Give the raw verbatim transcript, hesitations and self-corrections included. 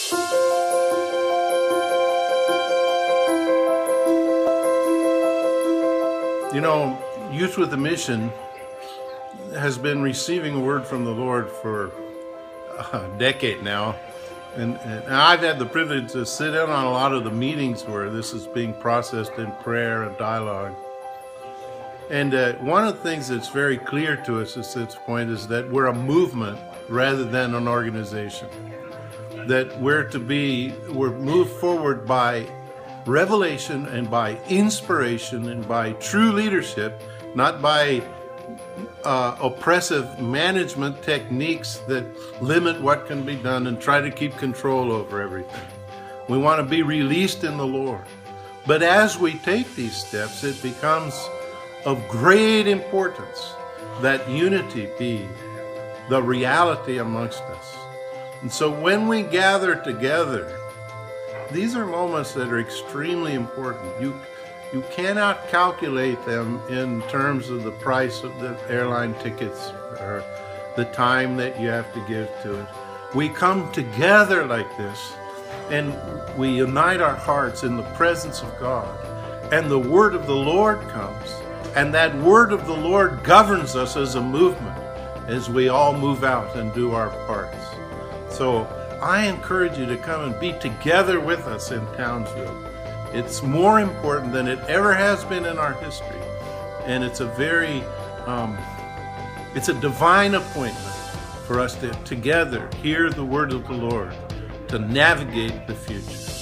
You know, Youth with a Mission has been receiving a word from the Lord for a decade now. And, and I've had the privilege to sit in on a lot of the meetings where this is being processed in prayer and dialogue. And uh, one of the things that's very clear to us at this point is that we're a movement rather than an organization. That we're to be, we're moved forward by revelation and by inspiration and by true leadership, not by uh, oppressive management techniques that limit what can be done and try to keep control over everything. We want to be released in the Lord. But as we take these steps, it becomes of great importance that unity be the reality amongst us. And so when we gather together, these are moments that are extremely important. You, you cannot calculate them in terms of the price of the airline tickets or the time that you have to give to it. We come together like this and we unite our hearts in the presence of God, and the word of the Lord comes, and that word of the Lord governs us as a movement as we all move out and do our parts. So I encourage you to come and be together with us in Townsville. It's more important than it ever has been in our history. And it's a very, um, it's a divine appointment for us to together hear the word of the Lord, to navigate the future.